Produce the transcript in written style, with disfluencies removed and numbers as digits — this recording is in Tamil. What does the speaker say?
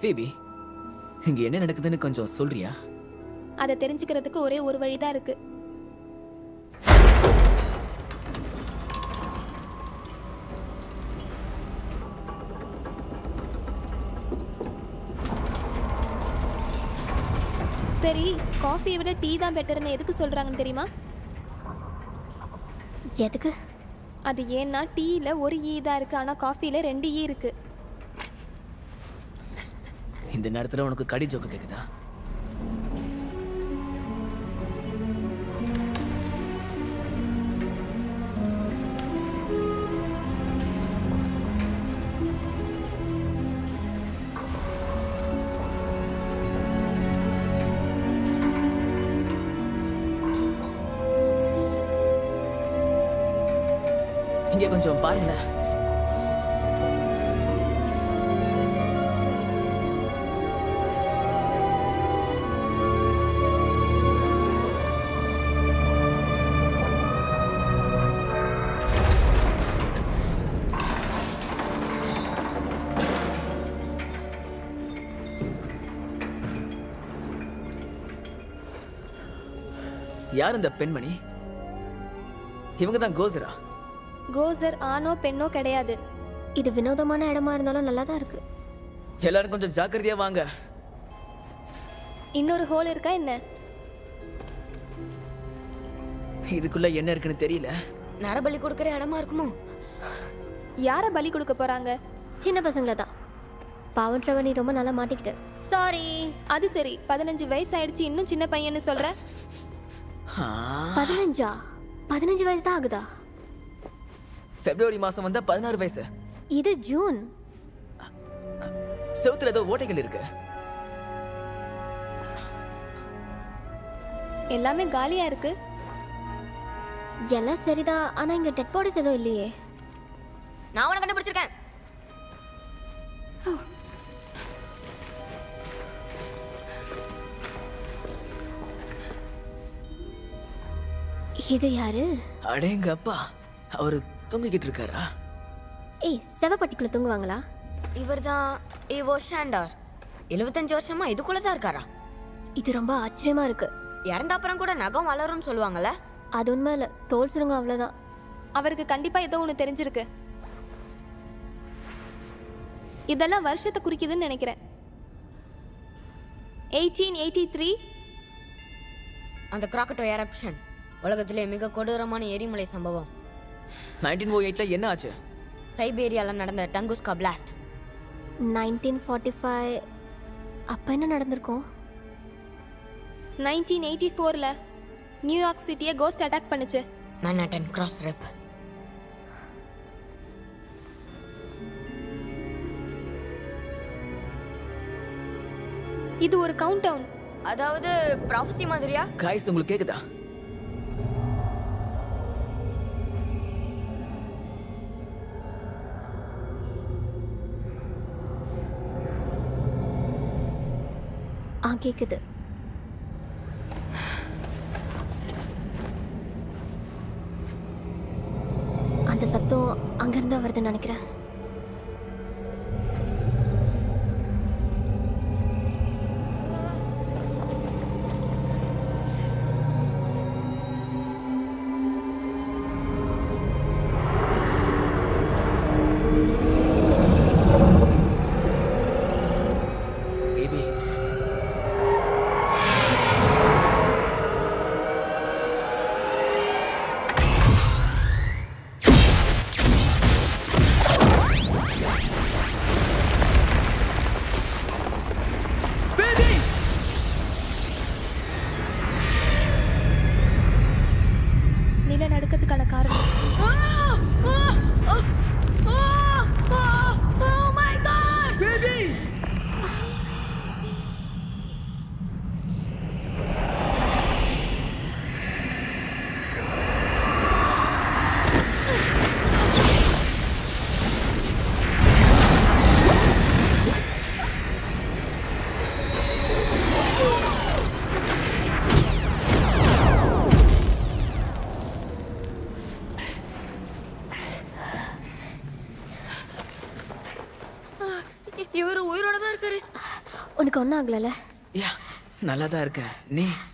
பேபி, இங்க என்ன நடக்குதுன்னு கொஞ்சம் சொல்றியா? அதை தெரிஞ்சுக்கிறதுக்கு ஒரே ஒரு வழிதான் இருக்கு. சரி, காஃபியை விட டீ தான் பெட்டர்னு எதுக்கு சொல்றாங்கன்னு தெரியுமா? எதுக்கு? அது ஏன்னா டீயில் ஒரு ஈ தான் இருக்கு, ஆனால் காஃபியில் 2 ஈ இருக்கு. இந்த நேரத்துல உனக்கு கடி ஜோக்கு கேக்குதா? இங்க கொஞ்சம் பாருங்க. யார் இந்த பெண்மணி? இவங்க தான் கோசரா? கோசர் ஆணோ பெண்ணோ கிடையாது. இது வினோதமான இடமா இருந்தாலும் நல்லா தான் இருக்கு. எல்லாரும் கொஞ்சம் ஜாக்கிரதையா வாங்க. இன்னொரு ஹோல் இருக்கா என்ன? இதுக்குள்ள என்ன இருக்குன்னு தெரியல. நரபலி கொடுக்கற இடமா இருக்குமோ? யார பலி கொடுக்க போறாங்க? சின்ன பசங்கள தான். பாவம் ட்ரவர், நீ ரொம்ப நல்லா மாட்டிக்கிட்ட. சாரி. அது சரி, 15 வயசு ஆயிடுச்சு, இன்னும் சின்ன பையன்னு சொல்ற? 15 வயசு தான் ஆகுதா? பிப்ரவரி மாசம் வந்தா 16 வயசு. இது ஜூன். செவுத்துல ஏதோ ஓட்டைகள் இருக்கு. எல்லாமே காலியா இருக்கு. எல்லாம் சரிதான், ஆனா இங்க டெட் பாடிஸ் எதுவும் இல்லையே. நான் உனக்கு கண்டுபிடிச்சிருக்கேன். இது யாரு? அடேங்க அப்பா, அவரு தூங்கிக்கிட்டு இருக்காரா? ஏய், செவப்பட்டிக்குள்ள தூங்குவாங்களா? இவர்தான் ஈவோ ஷாண்டார். 75 வருஷமா இதுக்குள்ளதான் இருக்காரா? இது ரொம்ப ஆச்சரியமா இருக்கு. இறந்த அப்புறம் கூட நகம் வளரும்னு சொல்லுவாங்கல்ல? அது உண்மை இல்ல, தோல் சுருங்க அவ்வளவுதான். அவருக்கு கண்டிப்பா ஏதோ ஒண்ணு தெரிஞ்சிருக்கு. இதெல்லாம் வருஷத்தை குறிக்குதுன்னு நினைக்கிறேன். 1883 அந்த கிராக்கட்டோ எரப்ஷன் உலகத்திலே மிக கொடூரமான எரிமலை சம்பவம். 1908ல என்ன ஆச்சு? சைபேரியால நடந்த டங்குஸ்கா பிளாஸ்ட். 1945 அப்ப என்ன நடந்திருக்கும்? 1984ல நியூயார்க் சிட்டியை கோஸ்ட் அட்டாக் பண்ணுச்சு. மேன்ஹட்டன் கிராஸ் ரெப். இது ஒரு கவுண்ட் டவுன். அதாவது ப்ராஃபஸி மாதிரியா? காய்ஸ், உங்களுக்கு கேக்குதா? கேக்குது. அந்த சத்தம் அங்கிருந்து வருதுன்னு நினைக்கிறேன். உனக்கு ஒன்றும் ஆகலைல்ல? யா நல்லா தான் இருக்கேன். நீ